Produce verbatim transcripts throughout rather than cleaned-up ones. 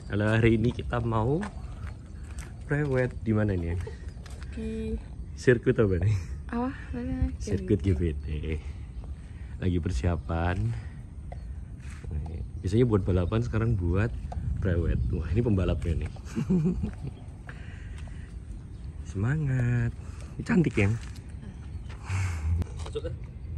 Kalau hari ini kita mau prewed di mana nih? Di sirkuit apa nih? apa? Sirkuit G B T. Lagi persiapan. Biasanya buat balapan, sekarang buat prewed. Wah, ini pembalapnya nih. Semangat. Ini cantik ya. Masuk kan?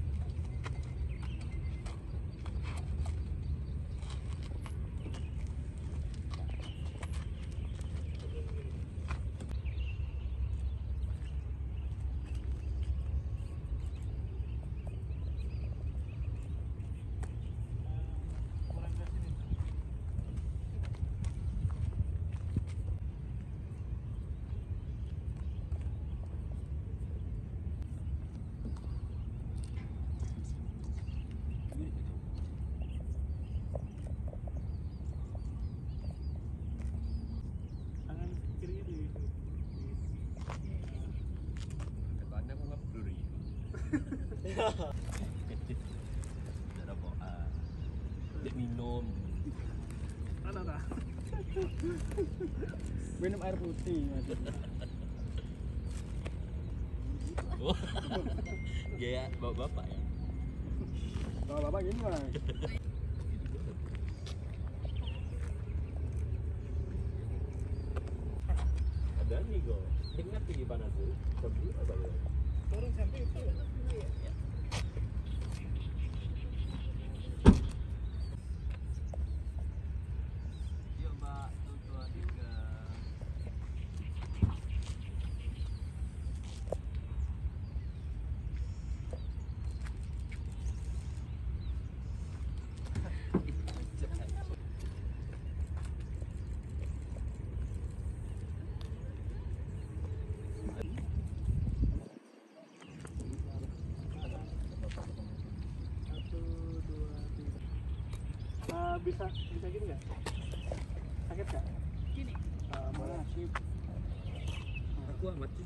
Ada boa. Dia minum. Ada tak? Minum air putih. Gaya bawa bapak ya. Kalau bapak gini bang. Ada nih go. Ingat tinggi panas tuh. Kopi apa ya? Turun sampai itu. Bisa bisa gini nggak? Sakit nggak? Gini. Uh, boleh sih. Aku amat sih.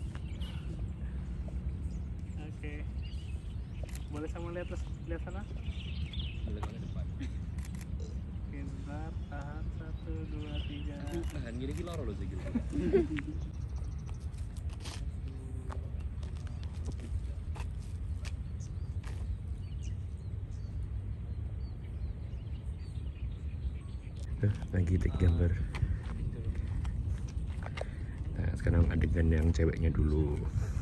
Oke. Boleh sama lihat terus lihat sana? Boleh ke depan. Bentar, tahan satu dua tiga. Tahan gini gini loro loh sih gitu. Lagi take gambar. Nah, sekarang adegan yang ceweknya dulu.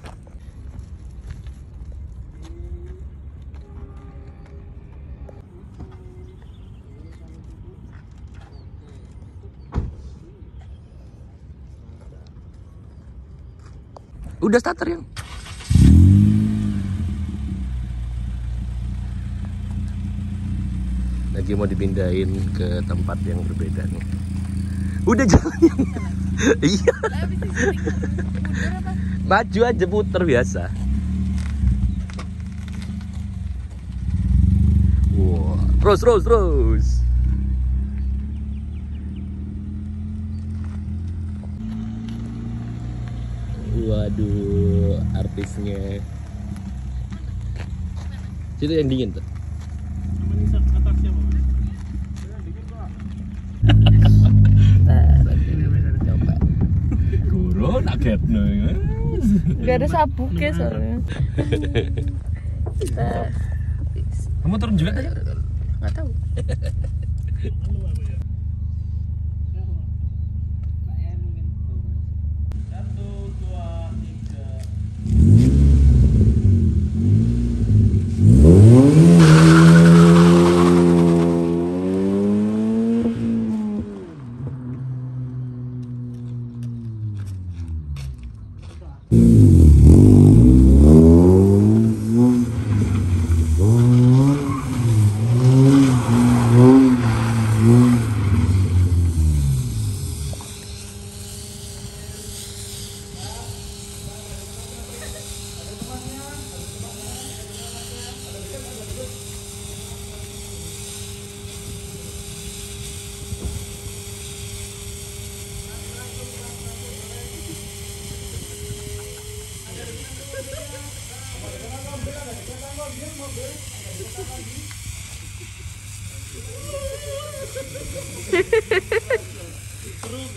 Udah starter yang. Lagi mau dipindahin ke tempat yang berbeda nih. Udah jalan yang. Iya. Maju aja puter biasa. Wow, terus terus terus. Waduh, artisnya. Itu yang dingin tuh. Guru naget nih. Gak ada sabuknya soalnya. Kamu turun juga? Nggak tahu.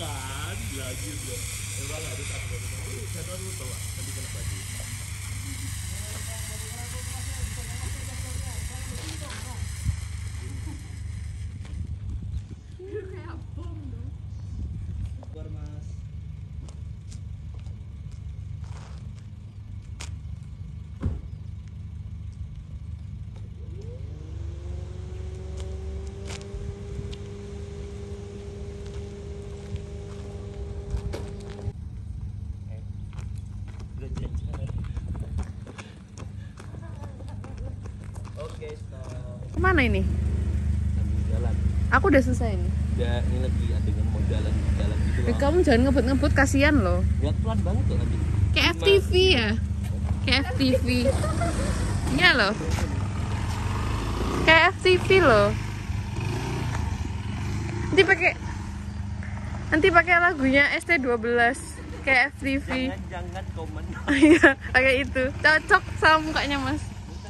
kan lagi dia. Emang harus aku ngomong. Saya tahu tahu nanti kena baju. Oke, stop. Mana ini? Sambil jalan. Aku udah selesai ini. Ya, ini lagi ada yang mau jalan jalan gitu. Eh, kamu jangan ngebut-ngebut, kasihan loh. Ya pelan banget kok nanti. Kayak F T V ya? Kayak F T V. Iya loh. Kayak F T V loh. Nanti pakai Nanti pakai lagunya S T dua belas kayak F T V. Jangan jangan komen. Iya, pakai itu. Cocok sama mukanya, Mas.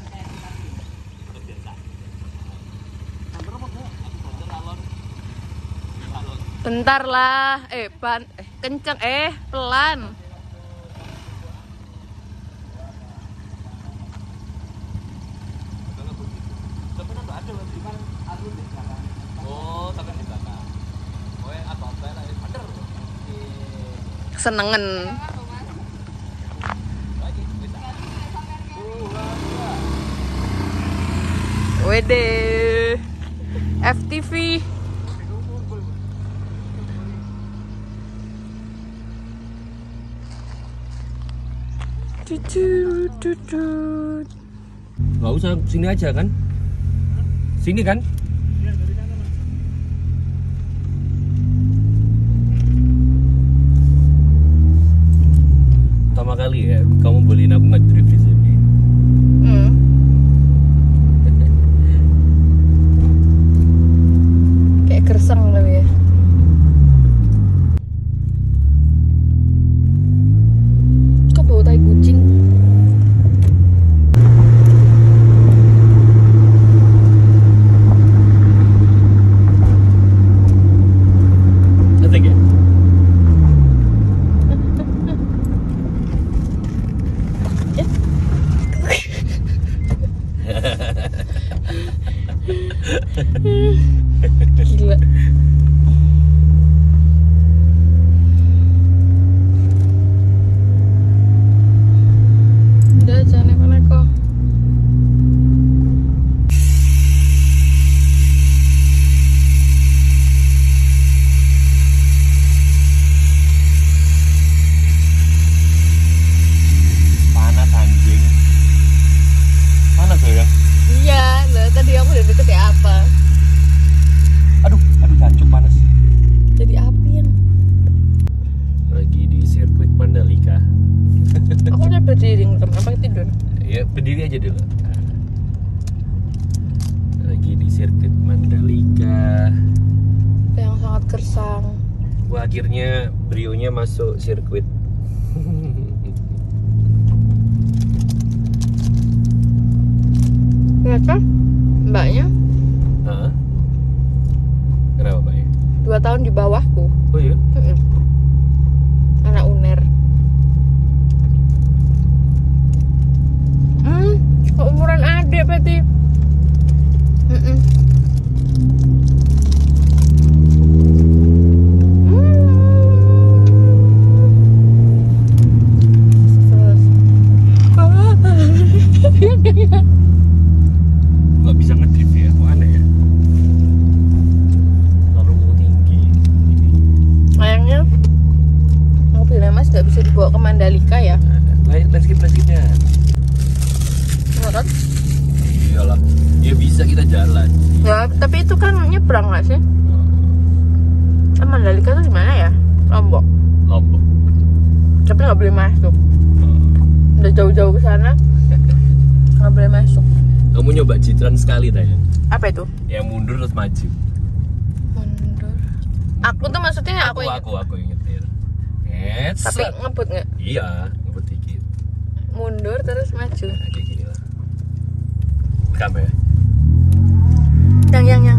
Bentar lah, eh ban, eh kenceng, eh pelan. Oh, tapi di belakang. Oh, atau apa lah, bener. Senengen. Wede, F T V. Nggak usah, sini aja kan? Sini kan? Ya, dari sana, Mas. Pertama kali ya, kamu beliin aku ngedrift di sini. Hmm. Kayak gersang tapi ya. Kok bau tai kucing? Asik ya? Gila. Udah jangan neko-neko. Panas anjing. Panas loh ya? Iya, lah tadi aku udah deket ya apa? Aduh, aduh jancuk panas. Jadi api yang. Lagi di sirkuit Mandalika. Aku udah berdiri, apa tidur? Ya berdiri aja dulu. Lagi di sirkuit Mandalika. Yang sangat gersang. Wah, akhirnya Brio-nya masuk sirkuit. Ternyata mbaknya Hah? Kenapa Pak ya? dua tahun di bawahku. Oh iya? Mm-mm. Anak uner. Hmm, keumuran adik berarti. Mm-mm. Nggak bisa ngedrift ya? Kok aneh ya? Lalu tinggi. Sayangnya mobilnya Mas nggak bisa dibawa ke Mandalika ya. Landscape-landscape-nya. Menurut? Iyalah. Ya bisa kita jalan. Ya, tapi itu kan nyebrang nggak sih? Kan Mandalika tuh di mana ya? Lombok. Lombok. Tapi nggak boleh masuk. Udah jauh-jauh ke sana, nggak boleh masuk. Kamu nyoba Citran sekali tanya. Apa itu? Yang mundur terus maju. Mundur. Aku tuh maksudnya Aku aku, yang aku aku yang nyetir. Net. tapi ngebut nggak? Iya, ngebut dikit. Mundur terus maju. Nah, kayak gini lah. Rekam ya? Yang yang yang